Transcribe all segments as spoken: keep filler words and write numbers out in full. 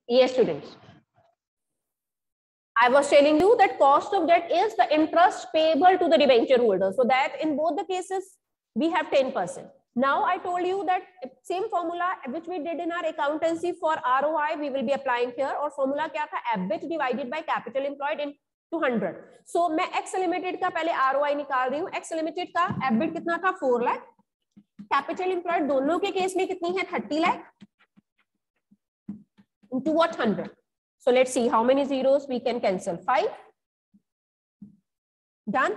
Yes, students. I was telling you that cost of debt is the interest payable to the debenture holder. So that in both the cases, we have ten percent. Now I told you that same formula which we did in our accountancy for R O I, we will be applying here. और formula क्या था? E B I T divided by capital employed in two hundred. So मैं X Limited का पहले R O I निकाल रही हूँ. X Limited का E B I T कितना था? four lakh. Capital employed दोनों के केस में कितनी है? thirty lakh. Into what? one hundred. So let's see how many zeros we can cancel. five. Done.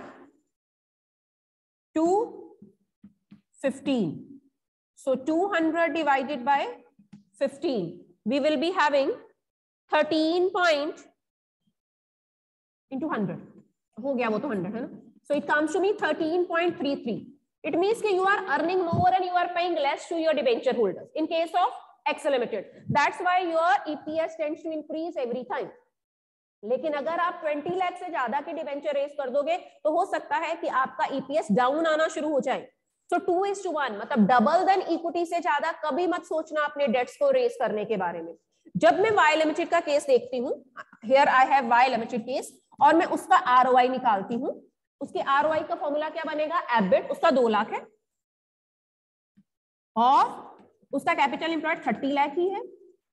two. fifteen. So two hundred divided by fifteen. We will be having thirteen point into one hundred. हो गया वो तो one hundred है ना? So it comes to me thirteen point three three. It means that you are earning more and you are paying less to your debenture holders. In case of X Limited, that's why your E P S tends to increase every time. लेकिन अगर आप twenty lakh से ज्यादा के debenture race कर दोगे तो हो सकता है कि आपका E P S डाउन आना शुरू हो जाए. So two is to one, मतलब डबल देन इक्विटी से ज्यादा कभी मत सोचना अपने डेट्स को रेस करने के बारे में. जब मैं Y Limited का केस देखती हूँ, here I have Y Limited case, और मैं उसका R O I निकालती हूँ. उसके R O I का फॉर्मूला क्या बनेगा? E B I T. उसका दो लाख है और उसका कैपिटल एम्प्लॉयड थर्टी लाख ही है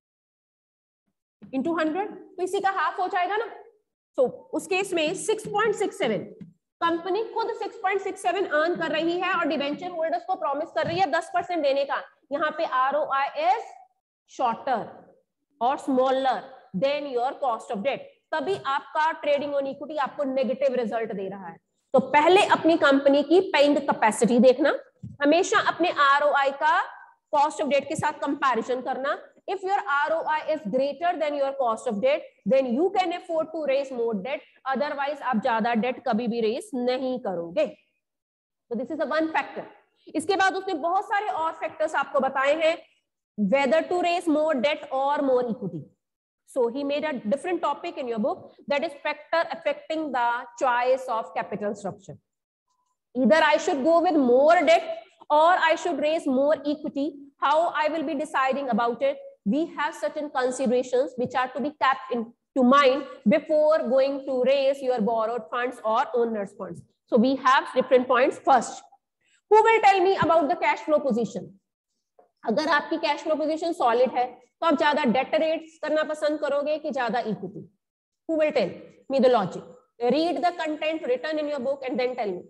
इंटू हंड्रेड, तो इसी का हाफ हो जाएगा ना. सो so, उस केस में six point six seven company खुद six point six seven earn कर रही है और डिबेंचर होल्डर्स को प्रॉमिस कर रही है टेन परसेंट देने का. यहाँ पे R O I is shorter और smaller than your cost of debt. तभी आपका ट्रेडिंग ऑन इक्विटी आपको नेगेटिव रिजल्ट दे रहा है. तो पहले अपनी कंपनी की पेइंग कैपेसिटी देखना, हमेशा अपने R O I का कॉस्ट ऑफ डेट के साथ कंपैरिजन करना. If your R O I is greater than your cost of debt, then you can afford to raise more debt. Otherwise, आप ज्यादा डेट कभी भी रेस नहीं करोगे. So this is the one factor. इसके बाद उसने बहुत सारे और फैक्टर्स आपको बताए हैं, whether to raise more debt or more equity. So he made a different topic in your book, that is factor affecting the choice of capital structure. Either I should go with more debt or I should raise more equity. How I will be deciding about it? We have certain considerations which are to be kept into mind before going to raise your borrowed funds or owner's funds. So we have different points. First, who will tell me about the cash flow position? अगर आपकी cash flow position solid है तो आप ज्यादा debt rates करना पसंद करोगे कि ज्यादा equity? Who will tell me the logic? Read the content written in your book and then tell me.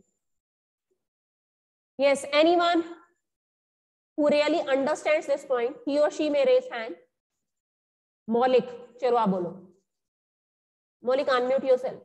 Yes, anyone who really understands this point, he or she may raise hand. Maulik, चलो आप बोलो. Maulik, unmute yourself.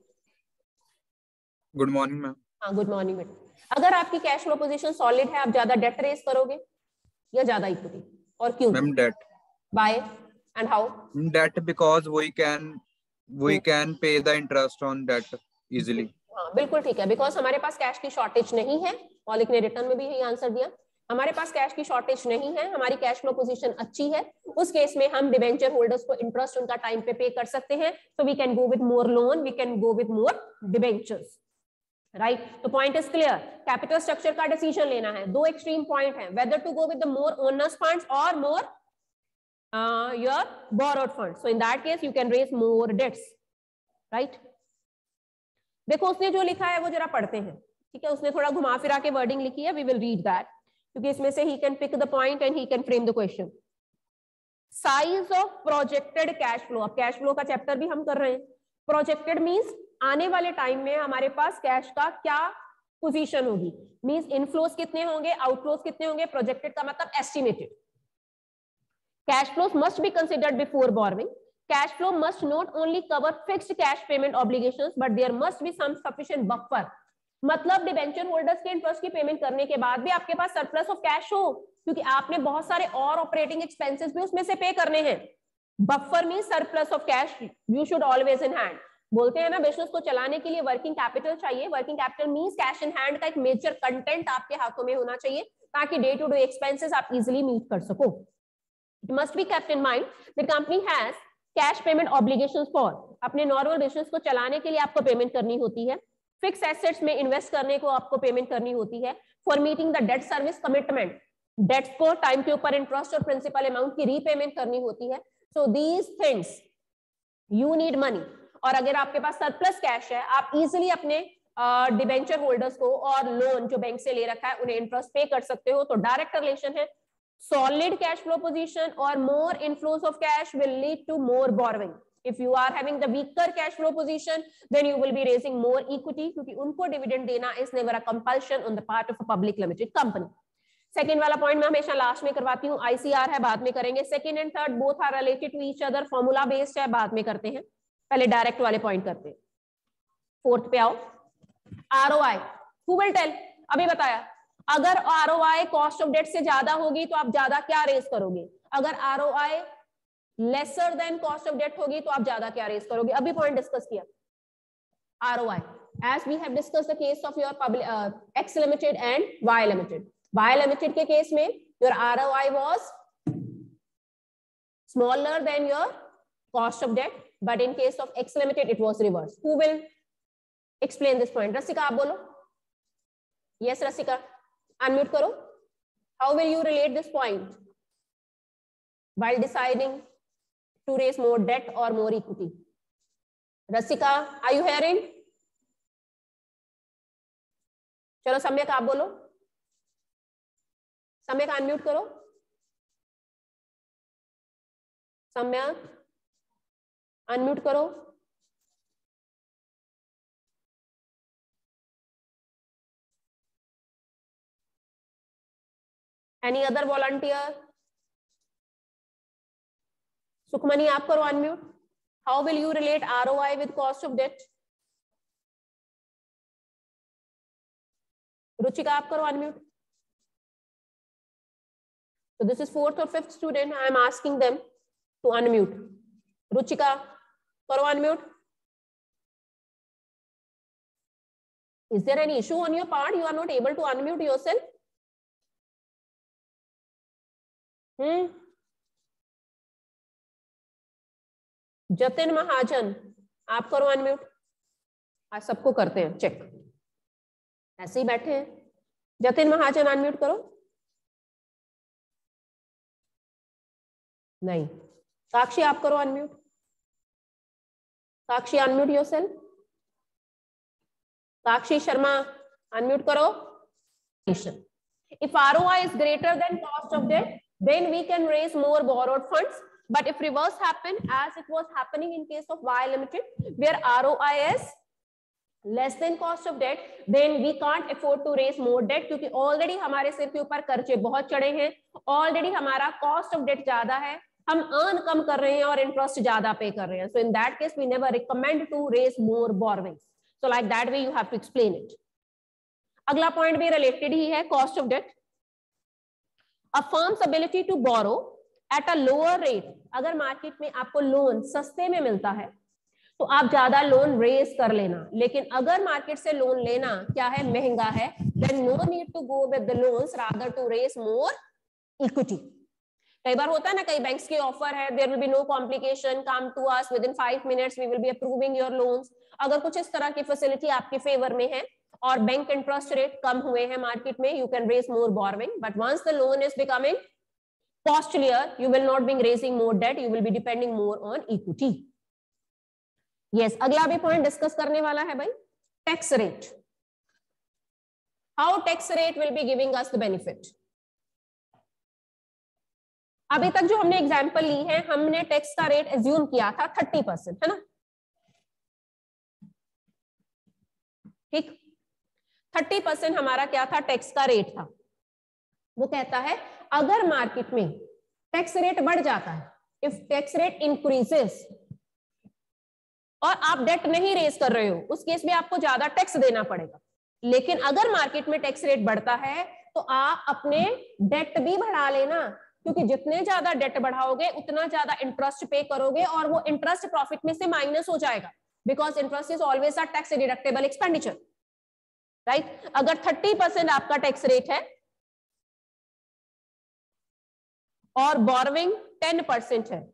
Good morning, ma'am. हाँ, good morning बेटा. अगर आपकी cash flow position solid है, आप ज्यादा डेट रेस करोगे या ज्यादा इक्विटी, और क्यों? Ma'am, debt. Why and how? Debt because we can we can pay the interest on debt easily. हाँ, बिल्कुल ठीक है. बिकॉज हमारे पास कैश की शॉर्टेज नहीं है. मौलिक ने रिटर्न में भी यही आंसर दिया. हमारे पास कैश की शॉर्टेज नहीं है, हमारी कैश फ्लो पोजीशन अच्छी है. उस केस में हम डिबेंचर होल्डर्स को इंटरेस्ट उनका टाइम पे पे कर सकते हैं. So we can go with more loan, we can go with more debentures. Right, तो point is clear. Capital structure का डिसीजन लेना है. दो एक्सट्रीम पॉइंट है, whether to go with the more owners funds और more your borrowed funds. So in that case you can raise more debts. Right, देखो उसने जो लिखा है वो जरा पढ़ते हैं. ठीक है, उसने थोड़ा घुमा फिरा के वर्डिंग लिखी है. वी विल रीड दैट क्योंकि इसमें से he can pick the point and he can frame the question. Size of projected cash flow. अब कैश फ्लो का चैप्टर भी हम कर रहे हैं. प्रोजेक्टेड मींस आने वाले टाइम में हमारे पास कैश का क्या पोजीशन होगी. मींस इनफ्लोस कितने होंगे, आउटफ्लोस कितने होंगे. प्रोजेक्टेड का मतलब estimated. Cash flows must be considered before borrowing. Cash flow must not only cover fixed cash payment obligations, but there must be some sufficient buffer. मतलब डिबेंचर होल्डर्स के interest की payment करने के बाद भी आपके पास सरप्लस ऑफ कैश हो, क्योंकि आपने बहुत सारे और ऑपरेटिंग एक्सपेंसेस भी उसमें से पे करने हैं. Buffer mean surplus of cash you should always in hand. बोलते हैं ना बिजनेस को चलाने के लिए वर्किंग कैपिटल चाहिए. Working capital means cash in hand का एक मेजर कंटेंट आपके हाथों में होना चाहिए ताकि डे टू डे एक्सपेंसेस आप इजिली मीट कर सको. It must be kept in mind that company has cash payment obligations for. अपने नॉर्मल बिजनेस को चलाने के लिए आपको पेमेंट करनी होती है. फिक्स एसेट्स में इन्वेस्ट करने को आपको पेमेंट करनी होती है. For meeting the debt service commitment. Debts को टाइम के ऊपर इंटरेस्ट और प्रिंसिपल अमाउंट की रीपेमेंट करनी होती है. So these things you need money. और अगर आपके पास सरप्लस कैश है, आप इजीली अपने डिबेंचर होल्डर्स को और लोन जो बैंक से ले रखा है उन्हें इंटरेस्ट पे कर सकते हो. तो डायरेक्ट रिलेशन है. Solid cash flow position or more inflows of cash will lead to more borrowing. If you are having the weaker cash flow position, then you will be raising more equity, क्योंकि उनको dividend देना is never a compulsion on the part of a public limited company. Second वाला point मैं हमेशा last में करवाती हूँ. I C R है, बाद में करेंगे. Second and third both are related to each other, formula based है, बाद में करते हैं. पहले डायरेक्ट वाले पॉइंट करते हैं. फोर्थ पे आओ. R O I. Who will tell? अभी बताया. अगर R O I cost of debt से ज्यादा होगी तो आप ज्यादा क्या रेज करोगे. अगर R O I lesser than cost of debt होगी तो आप ज्यादा क्या रेज करोगे. अभी पॉइंट डिस्कस किया. R O I as we have discuss the case of your public X limited and Y limited. Y limited के केस में your R O I was smaller than your cost of debt, but in case of X limited it was reverse. Who will explain this point? रसिका आप बोलो. Yes Rasika, unmute करो. How will you relate this point while deciding to raise more debt or more equity? Rasika, are you hearing? चलो सम्यक आप बोलो. सम्यक unmute करो. सम्यक unmute करो. Any other volunteer? Sukhmani, आप करो unmute. How will you relate R O I with cost of debt? Ruchika, आप करो unmute. So this is fourth or fifth student. I am asking them to unmute. Ruchika, करो unmute. Is there any issue on your part? You are not able to unmute yourself? हम्म. जतिन महाजन, आप करो unmute. आज सबको करते हैं check, ऐसे ही बैठे हैं. जतिन महाजन अनम्यूट करो. नहीं. साक्षी आप करो unmute. Sakshi unmute yourself. Sakshi Sharma unmute करो. If R O I is greater than cost of debt, then we can raise more borrowed funds. But if reverse happen, as it was happening in case of Y Limited, where R O I is less than cost of debt, then we can't afford to raise more debt, क्योंकि already हमारे सिर के ऊपर कर्जे बहुत चढ़े हैं. Already हमारा cost of debt ज्यादा है, हम earn कम कर रहे हैं और interest ज्यादा पे कर रहे हैं. So in that case, we never recommend to raise more borrowings. So like that way, you have to explain it. अगला पॉइंट भी रिलेटेड ही है, cost of debt. A firm's ability to borrow at a lower rate. अगर market में आपको loan सस्ते में मिलता है तो आप ज्यादा लोन रेज कर लेना. लेकिन अगर मार्केट से लोन लेना क्या है, महंगा है, then no need to go with the loans, rather to raise more equity. कई बार होता है ना, कई बैंक्स के ऑफर है, there will be no complication, come to us within five minutes, we will be approving your loans. अगर कुछ इस तरह की फैसिलिटी आपके फेवर में है और बैंक इंटरेस्ट रेट कम हुए हैं मार्केट में, you can raise more borrowing. But once the loan is becoming costlier, you will not be raising more debt, you will be depending more on equity. Yes, अगला भी point discuss करने वाला है भाई, tax rate. How tax rate will be giving us the benefit. अभी तक जो हमने एग्जाम्पल ली है, हमने टैक्स का रेट एज्यूम किया था थर्टी परसेंट, है ना. ठीक, थर्टी परसेंट हमारा क्या था, टैक्स का रेट था. वो कहता है अगर मार्केट में टैक्स रेट बढ़ जाता है, इफ टैक्स रेट इंक्रीजेस और आप डेट नहीं रेज कर रहे हो, उस केस में आपको ज्यादा टैक्स देना पड़ेगा. लेकिन अगर मार्केट में टैक्स रेट बढ़ता है तो आप अपने डेट भी बढ़ा लेना, क्योंकि जितने ज्यादा डेट बढ़ाओगे उतना ज्यादा इंटरेस्ट पे करोगे और वो इंटरेस्ट प्रॉफिट में से माइनस हो जाएगा, because interest is always a tax deductible expenditure, right. अगर थर्टी परसेंट आपका टैक्स रेट है और बोरोइंग टेन परसेंट है,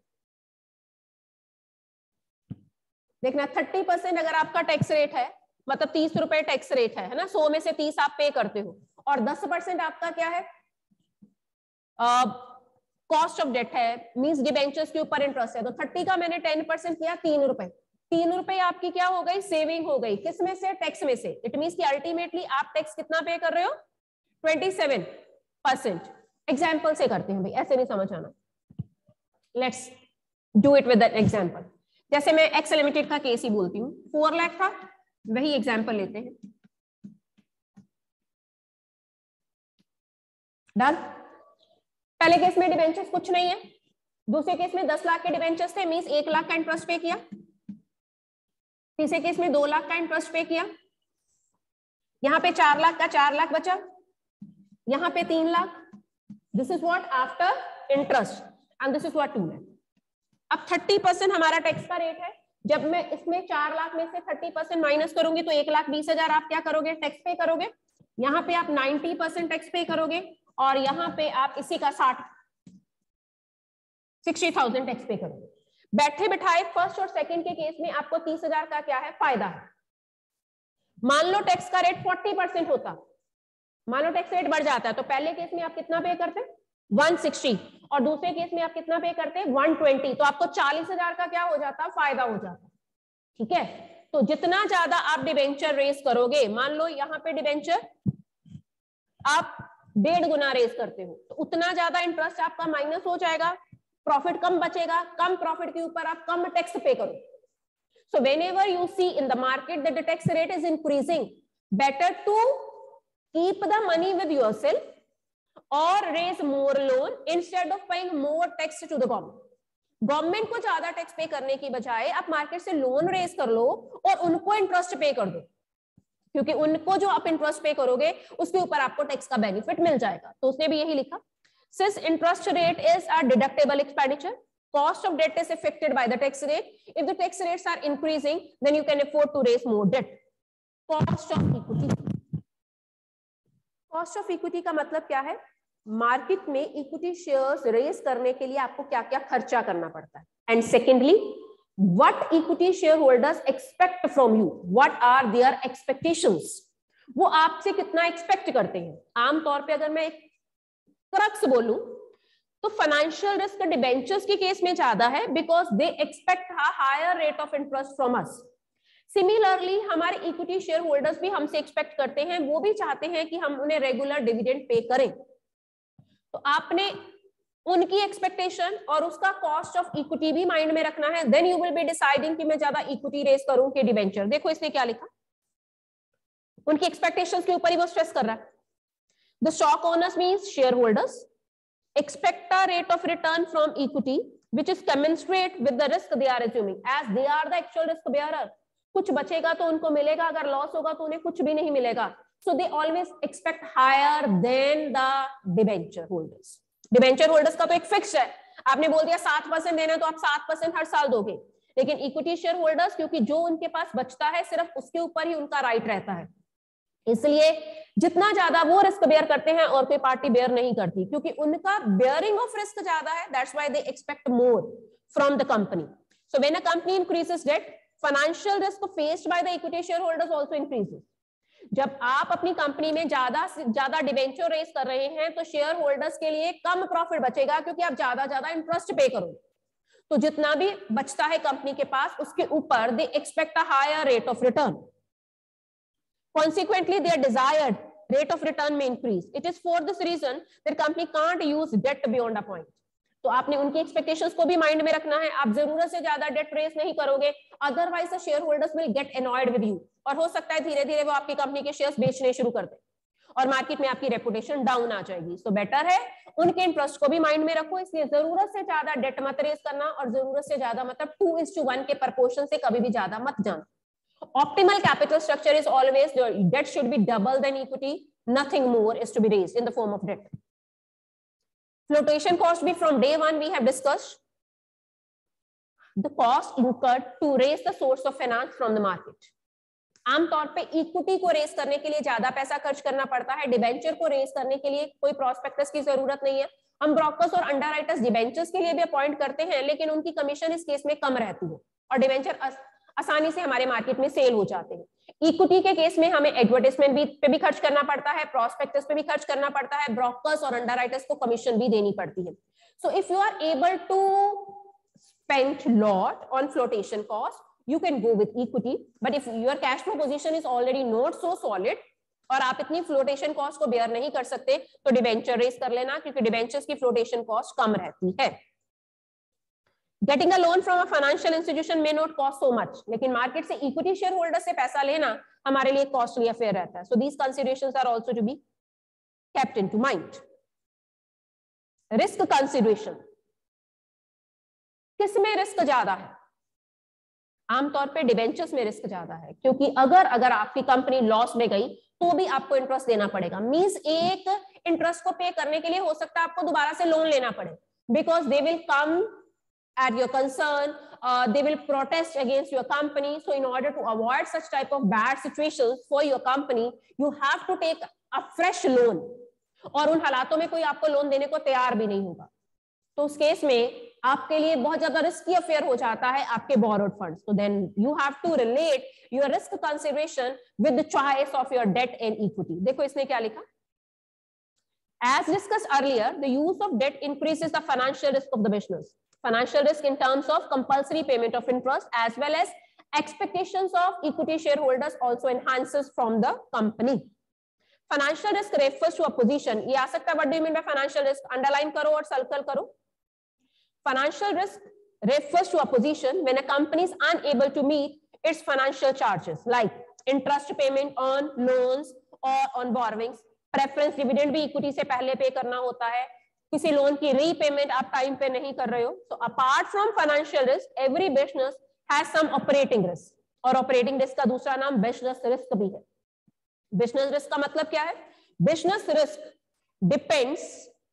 देखना थर्टी परसेंट अगर आपका टैक्स रेट है, मतलब तीस रुपए टैक्स रेट है, है ना, सौ में से तीस आप पे करते हो, और दस परसेंट आपका क्या है, कॉस्ट ऑफ डेट है, मींस डिबेंचर्स के ऊपर इंटरेस्ट है, तो थर्टी का मैंने टेन परसेंट किया, तीन रुपए, तीन रुपए आपकी क्या हो गई, सेविंग हो गई, किस में से, टैक्स में से। इट मींस कि अल्टीमेटली आप टैक्स कितना पे कर रहे हो, ट्वेंटी सेवन परसेंट। एग्जाम्पल से करते हैं भाई, ऐसे नहीं समझ आना। Let's do it with an example. जैसे मैं एक्स लिमिटेड का केस ही बोलती हूँ, फोर लाख था, वही एग्जाम्पल लेते हैं। डन। पहले केस में डिबेंचर्स कुछ नहीं है, दूसरे केस में दस लाख के डिबेंचर्स थे, मींस एक लाख का इंटरेस्ट पे किया, तीसरे केस में दो लाख का इंटरेस्ट पे किया, यहां पे चार लाख का चार लाख बचा, यहां पे तीन lakh. This is what after interest and this is what two lakh. अब थर्टी परसेंट हमारा टैक्स का रेट है। जब मैं इसमें चार लाख में से थर्टी परसेंट माइनस करूंगी तो एक लाख बीस हजार आप क्या करोगे, टैक्स पे करोगे। यहाँ पे आप नाइन्टी परसेंट टैक्स पे करोगे और यहाँ पे आप इसी का साठ सिक्सटी थाउजेंड टैक्स पे करोगे। बैठे बिठाए फर्स्ट और सेकंड के केस में आपको तीस हजार का क्या है, फायदा है। मान लो टैक्स का रेट फोर्टी परसेंट होता, मान लो टैक्स रेट बढ़ जाता है, तो पहले केस में आप कितना पे करते, वन सिक्सटी, और दूसरे केस में आप कितना पे करते, वन ट्वेंटी, तो आपको चालीस हजार का क्या हो जाता, फायदा हो जाता। ठीक है, तो जितना ज्यादा आप डिबेंचर रेस करोगे, मान लो यहाँ पे डिबेंचर आप डेढ़ गुना रेस करते हो, तो उतना ज्यादा इंटरेस्ट आपका माइनस हो जाएगा, प्रॉफिट कम बचेगा, कम प्रॉफिट के ऊपर आप कम टैक्स पे करो। So whenever you see in the market that the tax rate is increasing, better to keep the money with yourself और raise more loan instead of paying more tax to the government. Government को ज्यादा tax पे करने की बजाय आप market से loan raise कर लो और उनको इंटरेस्ट पे कर दो, क्योंकि उनको जो आप इंटरेस्ट पे करोगे उसके ऊपर आपको टैक्स का बेनिफिट मिल जाएगा। तो उसने भी यही लिखा, since interest rate is a deductible expenditure, cost of debt is affected by the tax rate. If the tax rates are increasing, then you can afford to raise more debt. Cost of equity. Cost of equity का मतलब क्या है, market में equity shares raise करने के लिए आपको क्या क्या खर्चा करना पड़ता है। And secondly, what equity shareholders expect from you, what are their expectations, वो आपसे कितना एक्सपेक्ट करते हैं। आमतौर पे अगर मैं एक क्रक्स बोलूं तो फाइनेंशियल रिस्क डिबेंचर्स के केस में ज्यादा है, because they expect higher rate of interest from us. Similarly हमारे इक्विटी शेयर होल्डर्स भी हमसे एक्सपेक्ट करते हैं, वो भी चाहते हैं कि हम उन्हें रेगुलर डिविडेंड पे करें। तो आपने उनकी एक्सपेक्टेशन और उसका कॉस्ट ऑफ इक्विटी भी माइंड में रखना है। Then you will be deciding कि मैं ज्यादा इक्विटी रेज करूं कि डिबेंचर। देखो इसने क्या लिखा, उनकी एक्सपेक्टेशंस के ऊपर ही वो स्ट्रेस कर रहा है। The stock owners means shareholders expect a rate of return from equity which is commensurate with the risk they are assuming, as they are the actual risk bearer. कुछ बचेगा तो उनको मिलेगा, अगर लॉस होगा तो उन्हें कुछ भी नहीं मिलेगा। So they always expect higher than the debenture holders. Debenture holders का तो एक फिक्स है, आपने बोल दिया सात परसेंट देना तो आप सात परसेंट हर साल दोगे, लेकिन इक्विटी शेयर होल्डर्स क्योंकि जो उनके पास बचता है सिर्फ उसके ऊपर ही उनका राइट रहता है, इसलिए जितना ज्यादा वो रिस्क बेयर करते हैं और कोई पार्टी बेयर नहीं करती, क्योंकि उनका बेयरिंग ऑफ रिस्क ज्यादा है। That's why they expect more from the company. So when a company increases debt, financial risk faced by the equity share holders also increases. जब आप अपनी कंपनी में ज्यादा से ज्यादा डिबेंचर रेज कर रहे हैं तो शेयर होल्डर्स के लिए कम प्रॉफिट बचेगा, क्योंकि आप ज्यादा ज्यादा इंटरेस्ट पे करोगे। तो जितना भी बचता है कंपनी के पास उसके ऊपर they expect a higher rate of return. Consequently, their desired rate of return may increase. It is for this reason that company can't use debt beyond a point. तो आपने उनकी एक्सपेक्टेशंस को भी माइंड में रखना है। आप जरूरत से ज्यादा डेट रेस नहीं करोगे, otherwise the shareholders will get annoyed with you, और हो सकता है धीरे धीरे वो आपकी कंपनी के शेयर्स बेचने शुरू कर दे और मार्केट में आपकी रेपुटेशन डाउन आ जाएगी। सो so बेटर है उनके इंटरेस्ट को भी माइंड में रखो। इसलिए जरूरत से ज्यादा डेट मत रेस करना, और जरूरत से ज्यादा मतलब टू इज टू वन के प्रपोर्शन से कभी भी ज्यादा मत जाना। Optimal capital structure is always the debt should be double than equity. Nothing more is to be raised in the form of debt. Flotation cost be from day one we have discussed. The cost incurred to raise the source of finance from the market. आमतौर पे equity को race करने के लिए ज्यादा पैसा खर्च करना पड़ता है, डिबेंचर को रेस करने के लिए कोई प्रोस्पेक्टस की जरूरत नहीं है। हम ब्रोकर्स और अंडरराइटर्स डिबेंचर्स के लिए भी अपॉइंट करते हैं, लेकिन उनकी कमीशन इस केस में कम रहती है, और डिबेंचर आसानी से हमारे मार्केट में सेल हो जाते हैं। इक्विटी के केस में हमें एडवर्टाइजमेंट भी पे भी खर्च करना पड़ता है, प्रोस्पेक्टस पे भी खर्च करना पड़ता है, ब्रोकर्स और अंडरराइटर्स को कमीशन भी देनी पड़ती है। So if you are able to spend lot on flotation cost, you can go with equity, but if your cash flow position is already not so solid और आप इतनी फ्लोटेशन कॉस्ट को bear नहीं कर सकते, तो डिबेंचर रेज कर लेना, क्योंकि डिबेंचर्स की फ्लोटेशन कॉस्ट कम रहती है। Getting a loan from a financial institution may not cost so much, लेकिन मार्केट से इक्विटी शेयर होल्डर से पैसा लेना हमारे लिए कॉस्टली अफेयर रहता है। So these considerations are also to be kept into mind. Risk consideration, किसमें रिस्क ज्यादा है? आमतौर पे डिबेंचर्स में रिस्क ज्यादा है, क्योंकि अगर अगर आपकी कंपनी लॉस में गई तो भी आपको इंटरेस्ट देना पड़ेगा। मींस एक इंटरेस्ट को पे करने के लिए हो सकता है आपको दोबारा से लोन लेना पड़े, because they will come at your concern, uh, they will protest against your company. So in order to avoid such type of bad situations for your company, you have to take a fresh loan, और उन हालातों में कोई आपको loan देने को तैयार भी नहीं होगा। तो उस केस में आपके लिए बहुत ज्यादा रिस्की अफेयर हो जाता है आपके बोरोड फंड्स। तो then you have to relate your risk consideration with the choice of your debt and equity. देखो इसने क्या लिखा, as discussed earlier, the use of debt increases the financial risk of the business. Financial risk in terms of compulsory payment of interest as well as expectations of equity shareholders also enhances from the company. Financial risk refers to a position. ये आ सकता है, what do you mean by financial risk? Underline करो और circle करो। Financial risk refers to a position when a company is unable to meet its financial charges like interest payment on loans or on borrowings. Preference dividend भी equity से पहले पे करना होता है, किसी लोन की रीपेमेंट आप टाइम पे नहीं कर रहे हो। So apart from financial risk, every business has some operating risk, और ऑपरेटिंग रिस्क का दूसरा नाम बिजनेस रिस्क भी है। बिजनेस रिस्क का मतलब क्या है? Business risk depends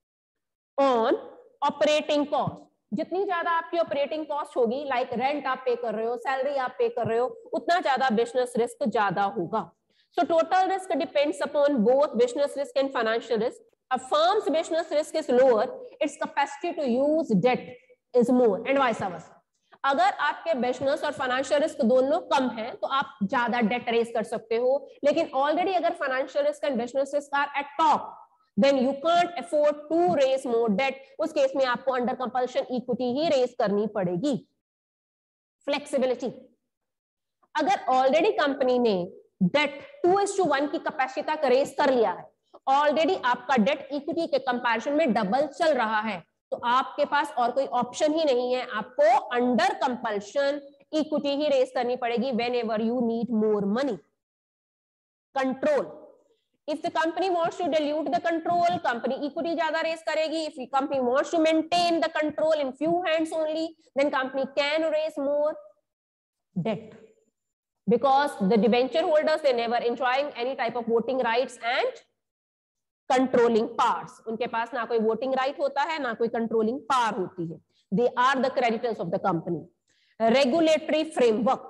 on operating cost. जितनी ज्यादा आपकी ऑपरेटिंग कॉस्ट होगी, लाइक रेंट आप पे कर रहे हो, सैलरी आप पे कर रहे हो, उतना ज्यादा बिजनेस रिस्क ज्यादा होगा। So total risk depends upon both business risk and financial risk. A firm's business risk is lower, its capacity to use debt is more, and vice versa. अगर आपके बिजनेस और फाइनेंशियल रिस्क दोनों कम है तो आप ज्यादा डेट रेज कर सकते हो, लेकिन ऑलरेडी अगर financial risk and business risk are at top, then you can't afford to raise more debt. उस केस में आपको अंडर कंपल्शन इक्विटी ही रेज करनी पड़ेगी। फ्लेक्सिबिलिटी, अगर ऑलरेडी कंपनी ने debt two is to one की कैपेसिटी तक रेज कर लिया है, ऑलरेडी आपका डेट इक्विटी के कंपैरिजन में डबल चल रहा है, तो आपके पास और कोई ऑप्शन ही नहीं है, आपको अंडर कंपल्शन इक्विटी ही रेज करनी पड़ेगी whenever you need more money. Control, if the company wants to dilute the control, company equity ज्यादा रेज करेगी। If company wants to maintain the control in few hands only, then company can raise more debt, because the debenture holders, they never enjoying any type of voting rights and controlling powers. उनके पास ना कोई voting right होता है, ना कोई controlling power होती है। They are the creditors of the company. Regulatory framework,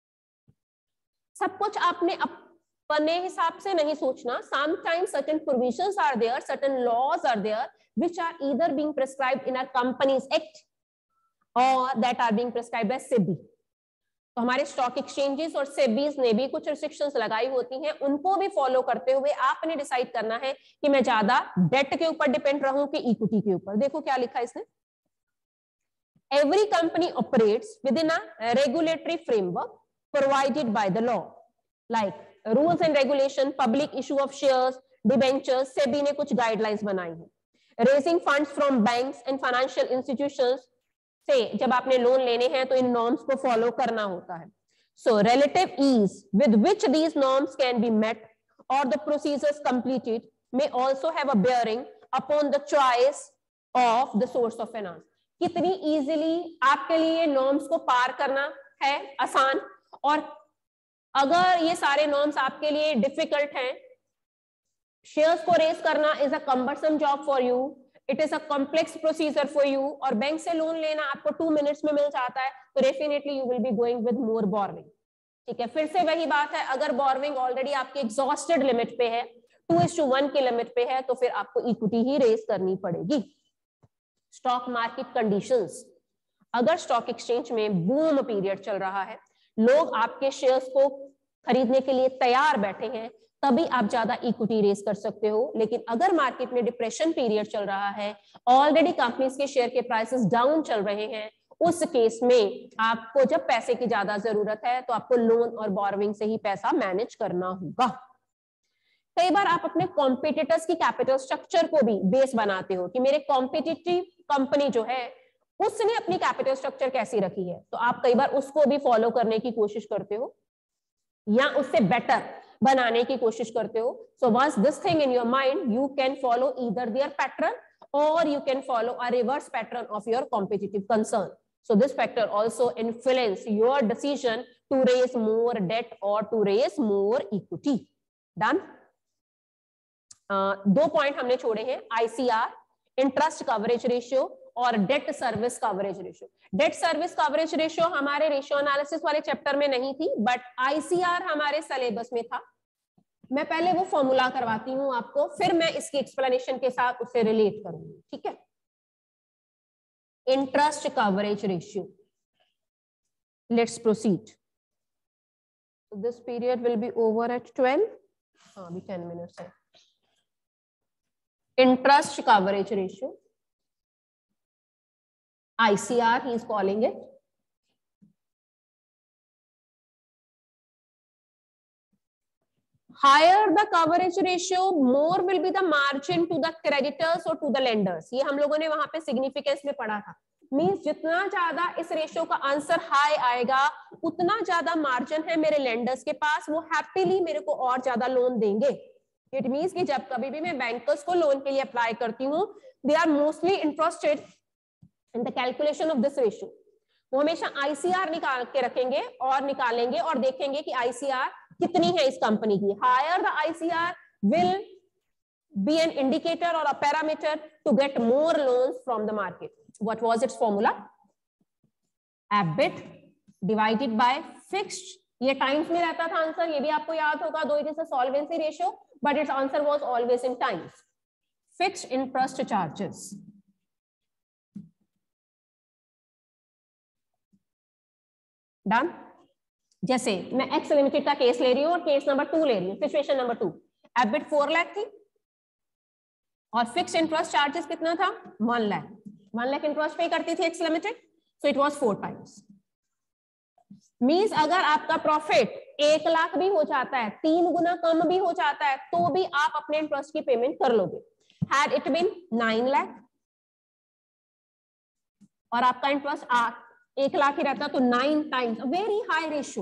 सब कुछ आपने अपने हिसाब से नहीं सोचना। Sometimes certain provisions are there, certain laws are there, which are either being prescribed in our Companies Act or that are being prescribed by SEBI. तो हमारे स्टॉक एक्सचेंजेस और सेबीज ने भी कुछ रिस्ट्रिक्शंस लगाई होती हैं, उनको भी फॉलो करते हुए आपने डिसाइड करना है कि मैं ज्यादा डेट के ऊपर डिपेंड रहूं कि इक्विटी के ऊपर। देखो क्या लिखा है इसने, every company operates within a regulatory framework provided by the law, like rules and regulation, public issue of shares, debentures. SEBI ने कुछ गाइडलाइंस बनाई है। Raising funds from banks and financial institutions से जब आपने लोन लेने हैं तो इन नॉर्म्स को फॉलो करना होता है। So relative ease with which these norms can be met और the procedures completed may also have a bearing upon the choice of the source of finance. कितनी इजीली आपके लिए नॉर्म्स को पार करना है आसान, और अगर ये सारे नॉर्म्स आपके लिए डिफिकल्ट हैं, शेयर्स को रेज करना is a cumbersome job for you, it is a complex procedure for you, और बैंक से लोन लेना आपको टू मिनट्स में मिल जाता है, तो definitely you will be going with more borrowing. ठीक है, फिर से वही बात है, अगर बोरोइंग ऑलरेडी आपकी एग्जॉस्टेड लिमिट पे है, टू इज टू वन की लिमिट पे है, तो फिर आपको इक्विटी ही रेज करनी पड़ेगी। स्टॉक मार्केट कंडीशंस, अगर स्टॉक एक्सचेंज में बूम पीरियड चल रहा है, लोग आपके शेयर्स को खरीदने के लिए तैयार बैठे हैं, तभी आप ज्यादा इक्विटी रेज कर सकते हो। लेकिन अगर मार्केट में डिप्रेशन पीरियड चल रहा है, ऑलरेडी कंपनीज के शेयर के प्राइसेस डाउन चल रहे हैं, उस केस में आपको जब पैसे की ज्यादा जरूरत है तो आपको लोन और बोरोविंग से ही पैसा मैनेज करना होगा। कई बार आप अपने कॉम्पिटिटर्स की कैपिटल स्ट्रक्चर को भी बेस बनाते हो कि मेरे कॉम्पिटिटिव कंपनी जो है उसने अपनी कैपिटल स्ट्रक्चर कैसी रखी है, तो आप कई बार उसको भी फॉलो करने की कोशिश करते हो या उससे बेटर बनाने की कोशिश करते हो। So once this thing in your mind, you can follow either their pattern or you can follow a reverse pattern of your competitive concern. So this factor also influence your decision to raise more debt or to raise more equity. Done? Uh, दो point हमने छोड़े हैं, ICR, interest coverage ratio और debt service coverage ratio. Debt service coverage ratio हमारे ratio analysis वाले chapter में नहीं थी, बट आईसीआर हमारे सिलेबस में था। मैं पहले वो फॉर्मूला करवाती हूं आपको, फिर मैं इसकी एक्सप्लेनेशन के साथ उसे रिलेट करूंगी, ठीक है। Interest coverage ratio, let's proceed. This period will be over at twelve, हाँ अभी टेन मिनट्स है। इंटरेस्ट कवरेज रेशियो, आईसीआर ही is calling it. Higher the coverage ratio, more will be the margin to the creditors or to the lenders. ये हम लोगों ने वहां पे सिग्निफिकेंस में पढ़ा था। मींस जितना ज्यादा इस रेशियो का आंसर हाई आएगा, उतना ज्यादा मार्जिन है मेरे लेंडर्स के पास, वो हैप्पीली मेरे को और ज्यादा लोन देंगे। इट मींस कि जब कभी भी मैं बैंकर्स को लोन के लिए अप्लाई करती हूँ, they are mostly interested in the calculation of this ratio. वो हमेशा आईसीआर निकाल के रखेंगे और निकालेंगे और देखेंगे कि आईसीआर कितनी है इस कंपनी की। Higher the ICR will be an indicator और a parameter to get more loans from the market. What was its formula? EBIT divided by fixed. ये टाइम्स में रहता था आंसर, ये भी आपको याद होगा, though it is a solvency ratio, but its answer was always in times. Fixed interest charges, done. जैसे मैं एक्स लिमिटेड का केस ले रही हूँ और केस नंबर टू ले रही हूँ, situation number two, EBIT four lakh थी और फिक्स इंटरेस्ट चार्जेस कितना था? One lakh. One lakh interest pay करती थी X limited, so it was four times. Means अगर आपका प्रॉफिट एक लाख भी हो जाता है, तीन गुना कम भी हो जाता है, तो भी आप अपने इंटरेस्ट की पेमेंट कर लोगे। Had it been nine lakh और आपका इंटरेस्ट आठ एक लाख ही रहता, तो nine times, very high ratio.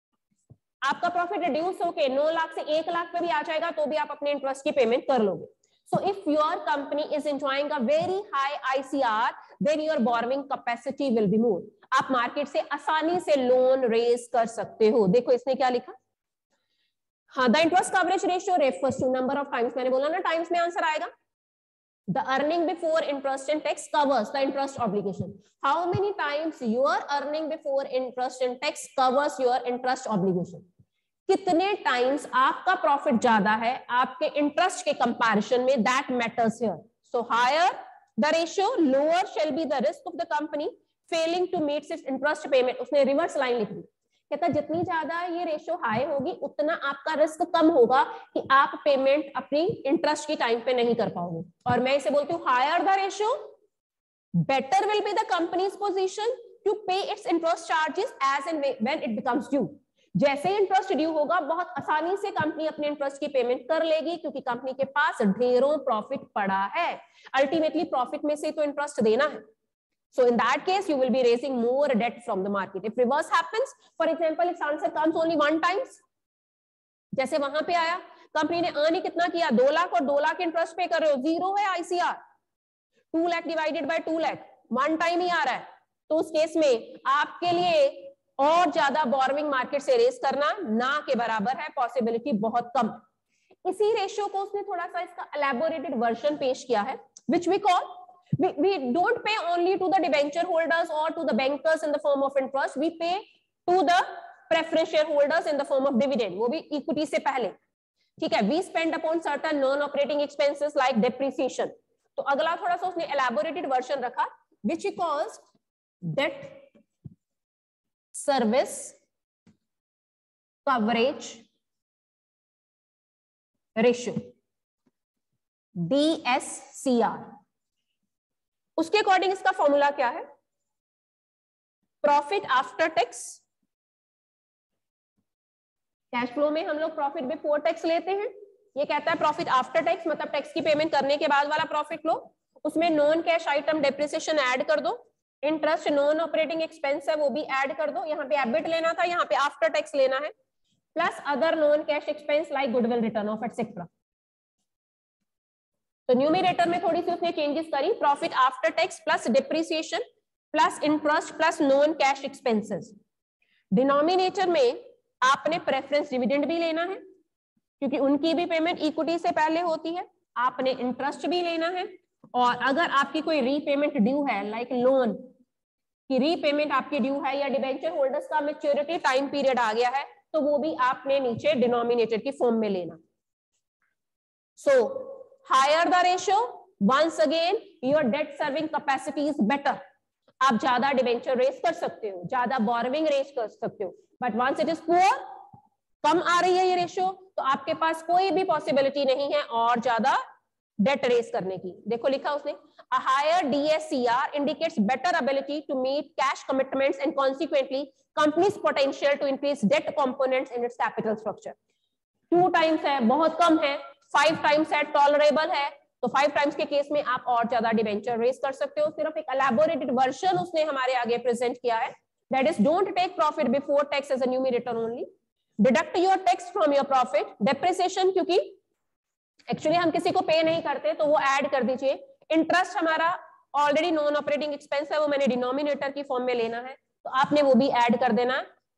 आपका प्रॉफिट रिड्यूस होके नौ लाख से एक लाख पे भी आ जाएगा, तो भी आप अपने इंटरेस्ट की पेमेंट कर लोगे। So if your company is enjoying a very high ICR, then your borrowing capacity will be more. आप मार्केट से आसानी से लोन रेज कर सकते हो। देखो इसने क्या लिखा, हाँ, the interest coverage ratio refers to number of times. मैंने बोला ना टाइम्स में आंसर आएगा। The earning before interest and tax covers the interest obligation. How many times your earning before interest and tax covers your interest obligation? कितने times आपका profit ज्यादा है आपके इंटरेस्ट के कंपैरिजन में, that matters here. So higher the ratio, lower shall be the risk of the company failing to meet its interest payment. उसने reverse line लिख दी, कहता जितनी ज्यादा ये रेशियो हाई होगी उतना आपका रिस्क कम होगा कि आप पेमेंट अपनी इंटरेस्ट की टाइम पे नहीं कर पाओगे। और मैं इसे बोलती हूँ higher the ratio, better will be the company's position to pay its interest charges as and when it becomes due. जैसे इंटरेस्ट ड्यू होगा, बहुत आसानी से कंपनी अपने इंटरेस्ट की पेमेंट कर लेगी, क्योंकि कंपनी के पास ढेरों प्रॉफिट पड़ा है। अल्टीमेटली प्रॉफिट में से तो इंटरेस्ट देना है। So in that case, you will be raising more debt from the market. If reverse happens, for example, if answer comes only one times, जैसे वहां पे आया, कंपनी ने अर्न ही कितना किया, दो लाख और दो लाख इंटरेस्ट पे कर रहे हो, जीरो है ICR, two lakh divided by two lakh, one time ही आ रहा है, तो उस केस में आपके लिए और ज्यादा बोरोविंग मार्केट से रेस करना ना के बराबर है, पॉसिबिलिटी बहुत कम। इसी रेशियो को उसने थोड़ा सा इसका एलैबोरेटेड वर्जन पेश किया है, which we call We, we don't pay only to the debenture holders or to the bankers in the form of interest. We pay to the preference shareholders in the form of dividend. वो भी equity से पहले, ठीक है। We spend upon certain non-operating expenses like depreciation. तो अगला थोड़ा सा उसने elaborated version रखा, which he calls debt service coverage ratio D S C R. उसके अकॉर्डिंग इसका फॉर्मूला क्या है? Profit after tax, cash flow में हम लोग प्रॉफिट बिफोर टैक्स लेते हैं, ये कहता है प्रॉफिट आफ्टर टैक्स मतलब टैक्स की पेमेंट करने के बाद वाला प्रॉफिट लो, उसमें non cash item depreciation add कर दो, इंटरेस्ट नॉन ऑपरेटिंग एक्सपेंस है वो भी ऐड कर दो, यहाँ पे एबिट लेना था, यहाँ पे आफ्टर टैक्स लेना है, plus other non cash expense like goodwill written off etcetera. तो न्यूमरेटर में थोड़ी सी उसने चेंजेस करी, profit after tax plus depreciation plus interest plus non cash expenses. Denominator में आपने प्रेफरेंस डिविडेंड भी लेना है क्योंकि उनकी भी पेमेंट इक्विटी से पहले होती है, आपने इंटरेस्ट भी लेना है, और अगर आपकी कोई रीपेमेंट ड्यू है लाइक लोन की रीपेमेंट आपकी ड्यू है या डिबेंचर होल्डर्स का मैच्योरिटी टाइम पीरियड आ गया है तो वो भी आपने नीचे डिनोमिनेटर की फॉर्म में लेना। So higher the ratio, once again your debt serving capacity is better. आप ज्यादा डिबेंचर रेज कर सकते हो, ज्यादा बोरोविंग रेज कर सकते हो, but once it is poor, कम आ रही है ये रेशियो, तो आपके पास कोई भी पॉसिबिलिटी नहीं है और ज्यादा डेट रेज करने की। देखो लिखा उसने, a higher D S C R indicates better ability to meet cash commitments and consequently company's potential to increase debt components in its capital structure। Two times है बहुत कम है, फाइव टाइम्स है tolerable है, तो फाइव टाइम्स के case में आप और ज्यादा डिबेंचर रेज कर सकते हो। सिर्फ एक एलैबोरेटेड वर्जन उसने हमारे आगे प्रेजेंट किया है, that is don't take profit before tax as a numerator only, deduct your tax from your profit, depreciation क्योंकि एक्चुअली हम किसी को पे नहीं करते तो वो ऐड कर दीजिए, इंटरेस्ट हमारा ऑलरेडी नॉन ऑपरेटिंग एक्सपेंस है वो मैंने डिनोमिनेटर की फॉर्म में लेना है तो आपने वो भी ऐड कर देना,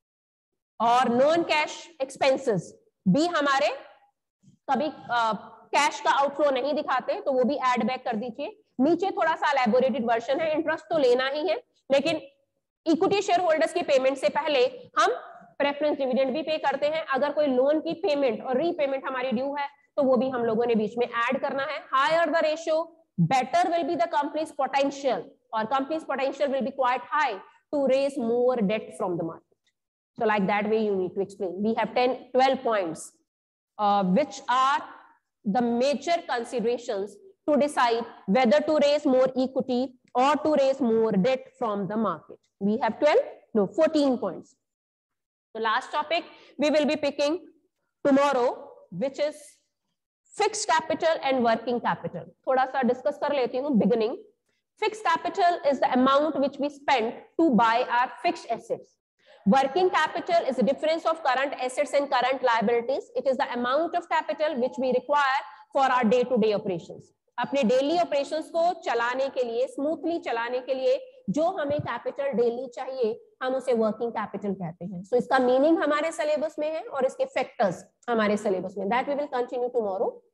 और नॉन कैश एक्सपेंसेस भी हमारे कभी कैश का आउटफ्लो नहीं दिखाते तो वो भी ऐड बैक कर दीजिए। नीचे थोड़ा सा एलैबोरेटेड वर्जन है, इंटरेस्ट तो लेना ही है लेकिन इक्विटी शेयर होल्डर्स की पेमेंट से पहले हम प्रेफरेंस डिविडेंड भी पे करते हैं, अगर कोई लोन की पेमेंट और रीपेमेंट हमारी ड्यू है तो वो भी हम लोगों ने बीच में ऐड करना है। Higher the ratio better will be the company's potential, और company's potential will be quite high to raise more debt from the market. So like that way you need to explain. We have ten, twelve points, uh, which are the major considerations to decide whether to raise more equity or to raise more debt from the market. We have twelve, no, fourteen points. The last topic we will be picking tomorrow, which is fixed capital and working capital. थोड़ा सा discuss कर लेती हूँ beginning. Fixed capital is the amount which we spend to buy our fixed assets. Working capital is the difference of current assets and current liabilities. It is the amount of capital which we require for our day-to-day operations. अपने daily operations को चलाने के लिए, smoothly चलाने के लिए जो हमें कैपिटल डेली चाहिए हम उसे वर्किंग कैपिटल कहते हैं। सो so, इसका मीनिंग हमारे सिलेबस में है और इसके फैक्टर्स हमारे सिलेबस में, that we will continue tomorrow.